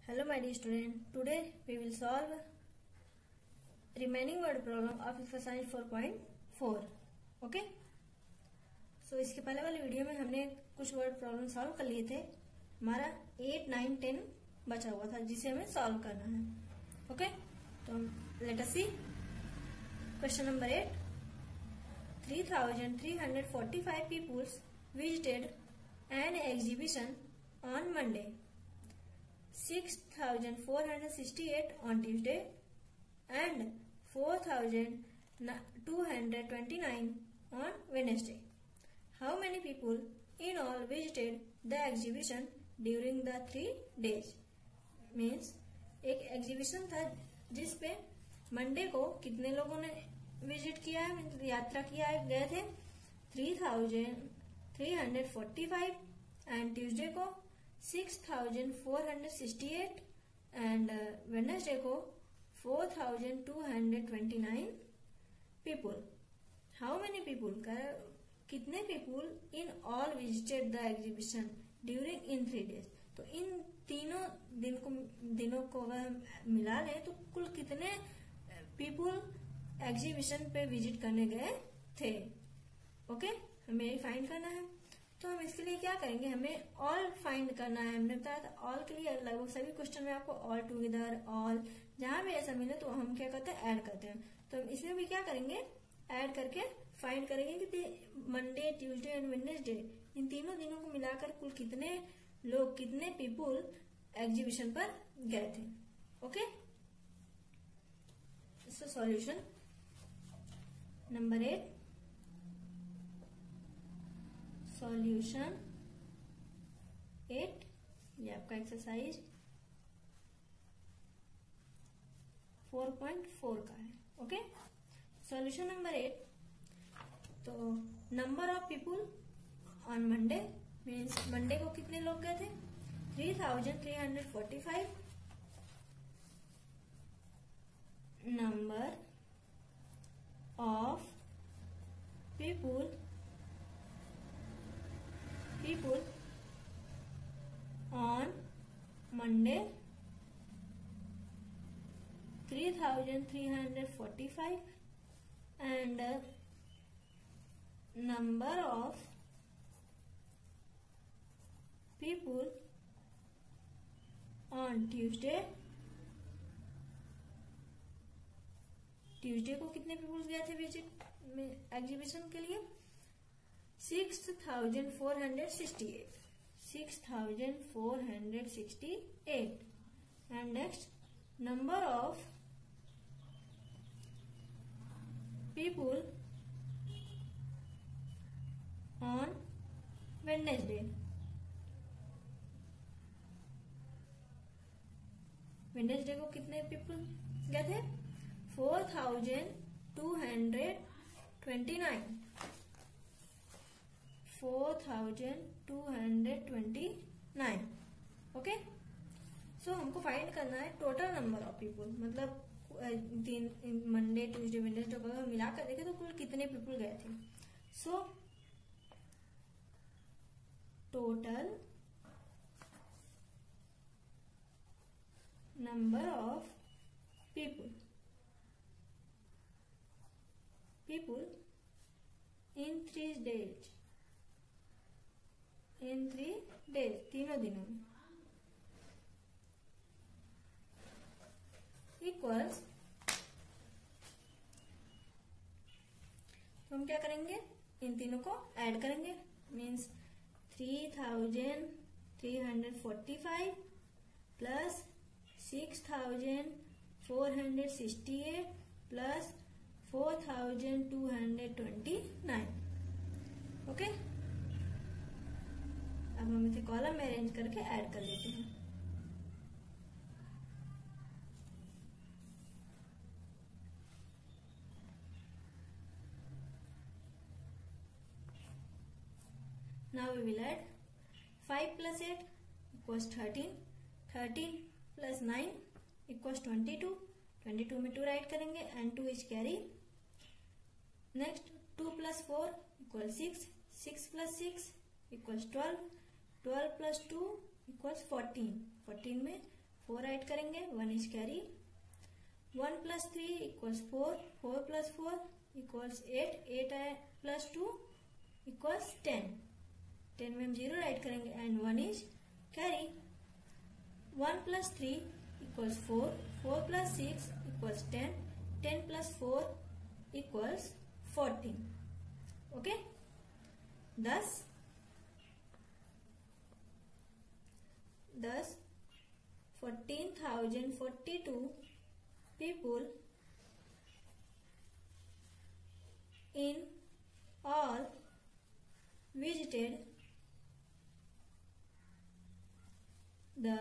Hello my dear student, today we will solve remaining word problem of exercise 4.4. Okay? So इसके पहले वाले video में हमने कुछ वर्ड प्रॉब्लम सॉल्व कर लिए थे. हमारा 8, 9, 10 बचा हुआ था जिसे हमें सॉल्व करना है. ओके, तो let us see question number 8. 3,345 people visited an exhibition on Monday, 6,468 on Tuesday, and 4,229 on Wednesday. How many people in all visited the exhibition during the 3 days? Means एक एग्जीबिशन था जिसपे Monday को कितने लोगों ने visit किया है, यात्रा किया है, गए थे 3,345 एंड ट्यूसडे को 6,468 एंड वेडनेसडे को 4,229 पीपुल. हाउ मेनी पीपुल का कितने people in all visited the exhibition during in 3 days. तो इन तीनों दिनों को अगर हम मिला लें तो कुल कितने पीपुल एग्जीबिशन पे विजिट करने गए थे. ओके, हमें यही फाइंड करना है. तो हम इसके लिए क्या करेंगे, हमें ऑल फाइंड करना है. हमने बताया था ऑल के लिए लगभग सभी क्वेश्चन में आपको ऑल टुगेदर, ऑल जहां भी ऐसा मिले तो हम क्या करते हैं, ऐड करते हैं. तो हम इसमें भी क्या करेंगे, ऐड करके फाइंड करेंगे कि मंडे, ट्यूसडे एंड वेडनेसडे इन तीनों दिनों को मिलाकर कुल कितने लोग, कितने पीपुल एग्जीबिशन पर गए थे. Okay, so solution number 8. Solution 8 ये आपका एक्सरसाइज 4.4 का है. Okay, solution number 8. तो number of people on Monday means Monday को कितने लोग गए थे 3,345. Number of people on Monday 3,345 and number of people on Tuesday को कितने पीपुल गए थे विजिट में एग्जीबिशन के लिए 6,468 and next number of people on Wednesday को कितने पीपल गए थे 4,229. 4,229. ओके, सो हमको फाइंड करना है टोटल नंबर ऑफ पीपुल, मतलब मंडे, ट्यूसडे, वेडनेसडे को अगर मिलाकर देखें तो कुल कितने पीपुल गए थे. So total number of people in 3 days तीनों दिनों में इक्वल्स. तो हम क्या करेंगे, इन तीनों को ऐड करेंगे. Means 3,345 plus 6,468 plus 4,229. ओके, अब हम इसे कॉलम में अरेंज करके ऐड कर लेते हैं. Now we will add 5 plus 8 equals 13. 13 plus 9 equals 22. 22 में 2 राइट करेंगे and 2 is carry. Next 2 plus 4 equals 6. 6 plus 6 equals 12. 12 plus 2 equals 14. 14 में 4 ऐड करेंगे, 1 इज कैरी। 1 + 3 = 4, 4 + 4 = 8, 8 + 2 = 10, 10 में हम 0 राइट करेंगे and 1 is carry. 1 + 3 = 4, 4 + 6 = 10, 10 + 4 = 14, okay. thus 14,042 people in all visited the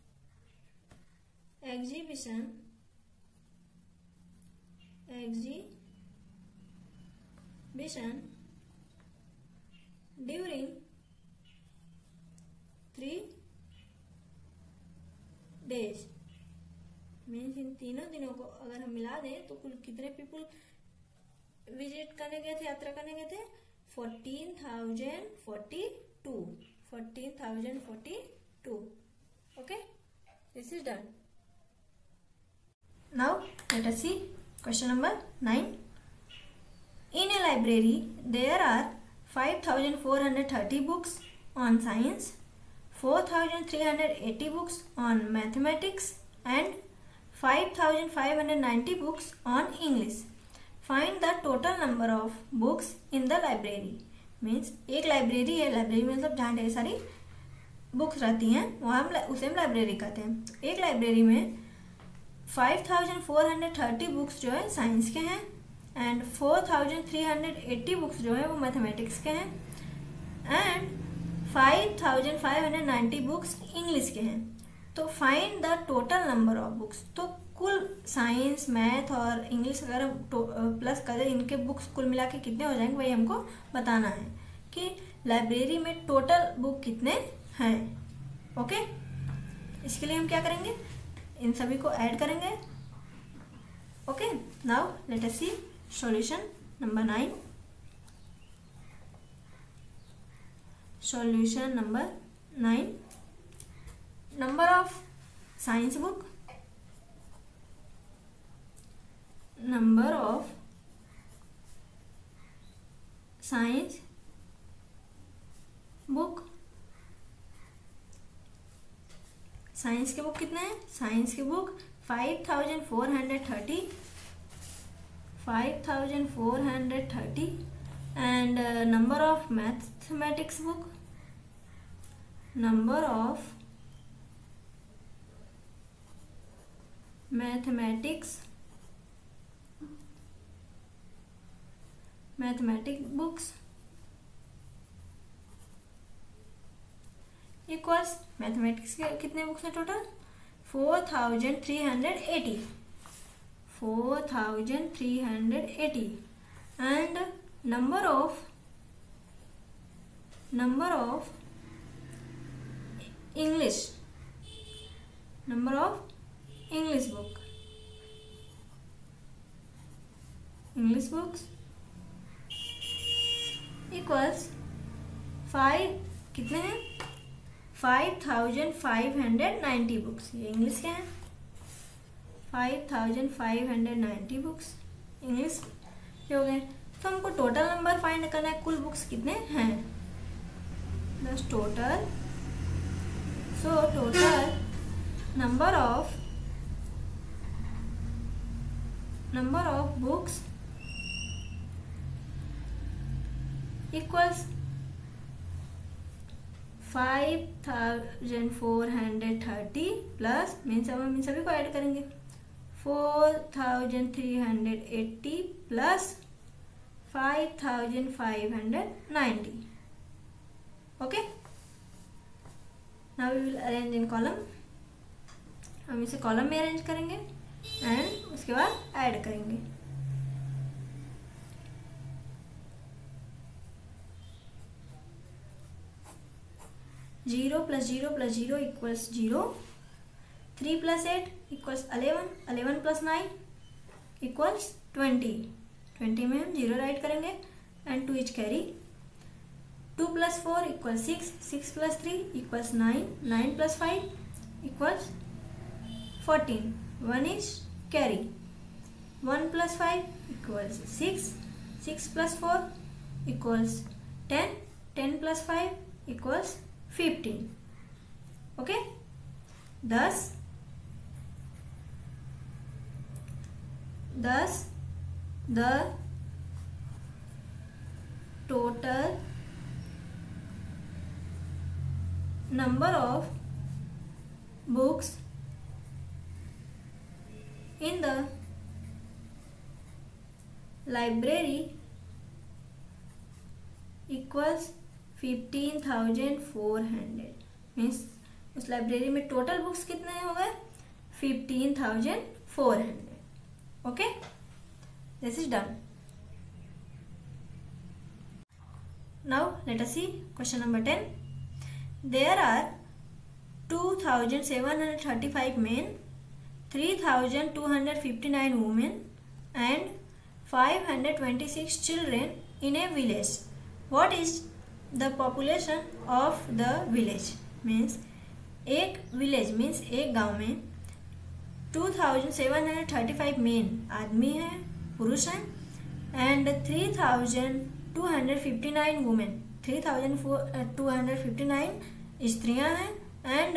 exhibition during 3 days। Means इन तीनों दिनों को अगर हम मिला दें तो कुल कितने पीपल विजिट करने गए थे, यात्रा करने गए थे? 14,042। Okay, this is done. Now let us see question number 9। In a library, there are 5,430 books on science, 4,380 books on mathematics, and 5,590 books on English. Find the total number of books in the library. Means एक library है, library मतलब जहाँ ढेर सारी books रहती हैं वहाँ उसे हम लाइब्रेरी कहते हैं। एक लाइब्रेरी में 5,430 बुक्स जो है साइंस के हैं एंड 4,380 बुक्स जो है वो मैथमेटिक्स के हैं एंड 5,590 बुक्स इंग्लिश के हैं। तो find the total number of books. तो कुल साइंस, मैथ और इंग्लिश अगर हम प्लस करें इनके बुक्स कुल मिला के कितने हो जाएंगे वही हमको बताना है कि लाइब्रेरी में टोटल बुक कितने हैं। ओके, इसके लिए हम क्या करेंगे, इन सभी को ऐड करेंगे। Okay, now let us see solution number 9। Solution number 9, number of science book, number of science book. Science के बुक कितने हैं? साइंस के book 5,430 and number of mathematics book, number of mathematics books equals mathematics के कितने books हैं total? 4,380 and number of English books equals 5 कितने हैं? 5,590 books. ये इंग्लिश के हैं, 5,590 बुक्स इंग्लिश के हो गए। तो हमको टोटल नंबर फाइंड करना है, कुल बुक्स कितने हैं, बस total. So total number of books equals 5,430 plus means अब हम इन सभी को ऐड करेंगे 4,380 plus 5,590। Okay, now we will arrange in column. हम इसे कॉलम में अरेंज करेंगे एंड उसके बाद ऐड करेंगे। Zero plus zero plus zero equals 0, 3 + 8 equals 11, 11 + 9 equals 20, 20 में हम 0 राइट करेंगे and 2 is carry. 2 + 4 = 6, 6 + 3 = 9, 9 + 5 = 14. 1 is carry. 1 plus 5 equals 6. 6 plus 4 equals 10. 10 plus 5 equals 15. Okay. Thus the total number of books in the library equals 15,400. Means उस library में total books कितने हो गए? 15,400. Okay, this is done. Now let us see question number 10. There are 2,735 men, 3,259 women and 526 children in a village. What is the population of the village? Means एक village means एक गांव में 2,735 main आदमी हैं, पुरुष हैं, एंड 3,259 वुमेन 3,259 स्त्रियां हैं, एंड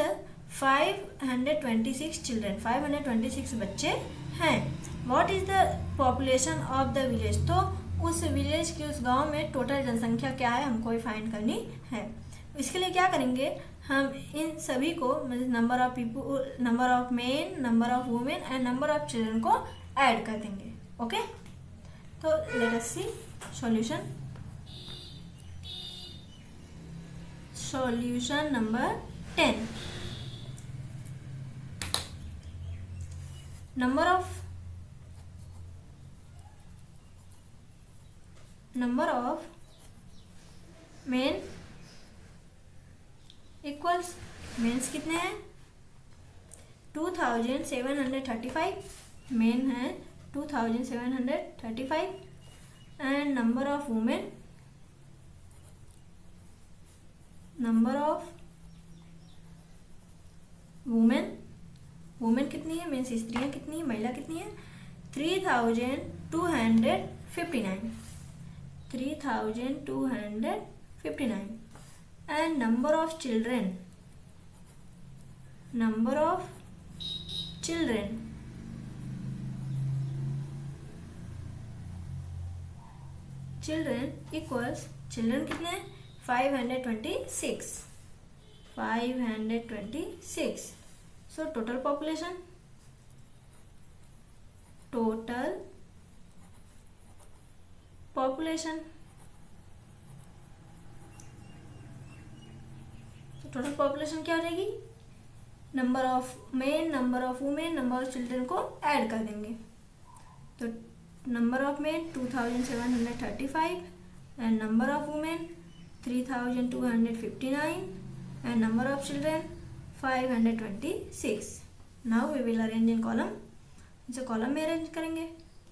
526 चिल्ड्रन 526 बच्चे हैं. What is the population of the village? तो उस विलेज की, उस गांव में टोटल जनसंख्या क्या है हमको फाइंड करनी है. इसके लिए क्या करेंगे, हम इन सभी को मतलब number of people, number of men, number of women and number of children को ऐड कर देंगे. ओके, तो let us see solution. Solution number 10. number of men equals mens कितने हैं? 2,735 मेन हैं, 2,735 and number of women, women कितनी है? Means स्त्रियां कितनी है, महिला कितनी है? 3,259 and number of children equals children कितने हैं? 526. सो टोटल पॉपुलेशन क्या हो जाएगी? Number of men, number of women, number of children को ऐड कर देंगे. तो number of men 2,735 and number of women 3,259 and number of children 526. Now we will arrange in column. इसे कॉलम में arrange करेंगे.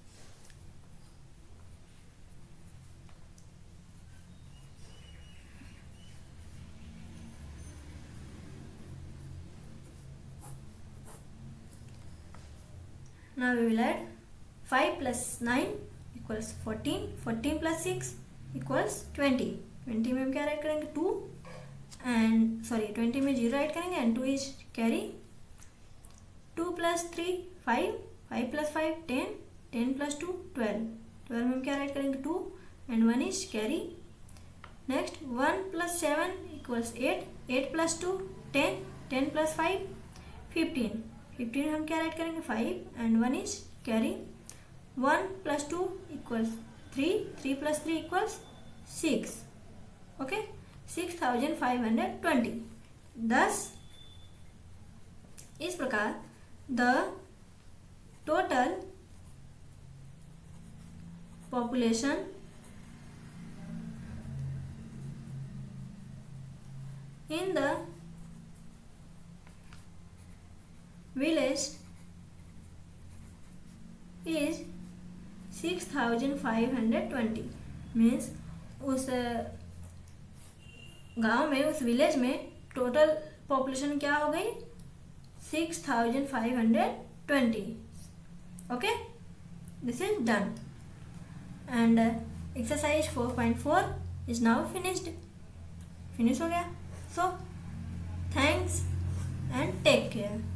Now we will add 5 plus 9 equals 14. 14 plus 6 equals 20. 20 में हम क्या ऐड करेंगे? 2 एंड 20 में 0 ऐड करेंगे and 2 is carry. 2 plus 3 5. 5 plus 5 10. 10 plus 2 12. 12 में हम क्या ऐड करेंगे? 2 and 1 is carry. Next 1 plus 7 equals 8. 8 plus 2 10. 10 plus 5 15. 15 हम क्या ऐड करेंगे? 5 and 1 is carry. 1 plus 2 equals 3. 3 plus 3 equals 6. Okay, 6,520. thus इस प्रकार the total population in the village is 6,520. मीन्स उस गांव में, उस विलेज में टोटल पॉपुलेशन क्या हो गई? 6520. Okay, this is done, and exercise 4.4 is now finished हो गया. So thanks and take care.